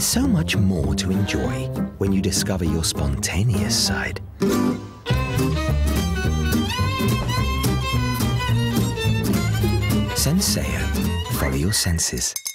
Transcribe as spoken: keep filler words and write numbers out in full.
There's so much more to enjoy when you discover your spontaneous side. Senseo. Follow your senses.